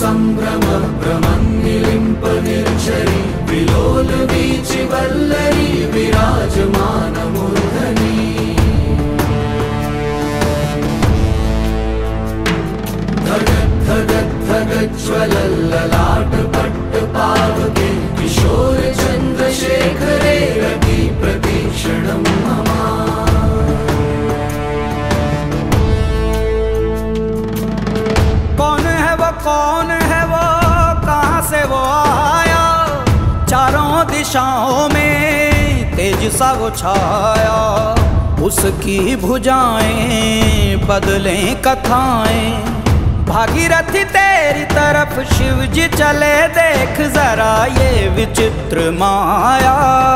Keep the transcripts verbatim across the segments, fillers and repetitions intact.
संभ्रम भ्रमन्निलिम्प निर्झरी विलोल वीचि वल्लरी विराजमान मूर्धनि धगत् धगत् धगज्ज्वलल्ललाट पट्ट पावके किशोर चन्द्रशेखरे रति प्रतीक्षणं मम। कौन है वो कौन है वो कहाँ से वो आया, चारों दिशाओं में तेज सा वो छाया। उसकी भुजाएं बदलें कथाएं, भागीरथी तेरी तरफ शिव जी चले, देख जरा ये विचित्र माया।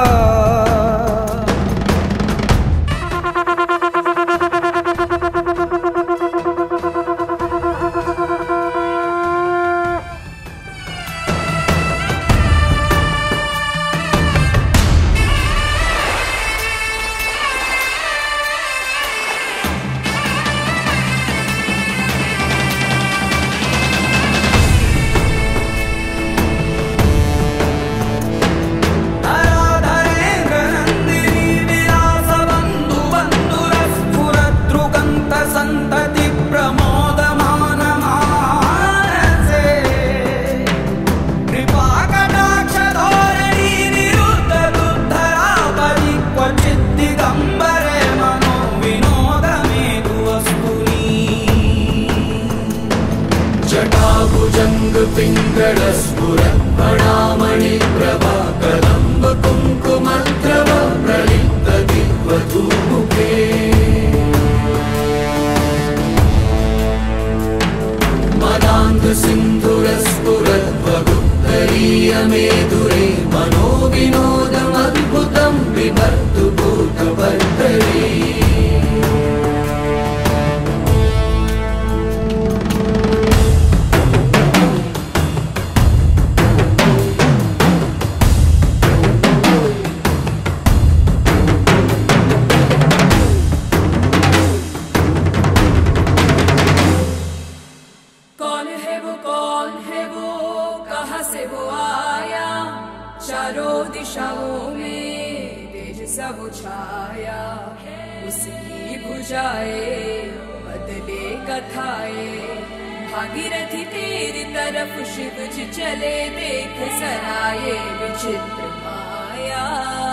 जटाभुजंग पिंगलस्फुरत्फणामणि प्रभा कदम्ब कुङ्कुमद्रव प्रलिप्त दिग्वधूमुखे मदान्ध सिन्धुरस्फुरद्वगुत्तरीय मेधुरे मनोविनोदमद्भुतं बिभर्तु भूतभर्तरे। चारों दिशाओं में तेज सा वो छाया। उसकी भुजाएं बदले कथाएं, भागीरथी तेरी तरफ शिव जी चले, देख जरा ये विचित्र माया।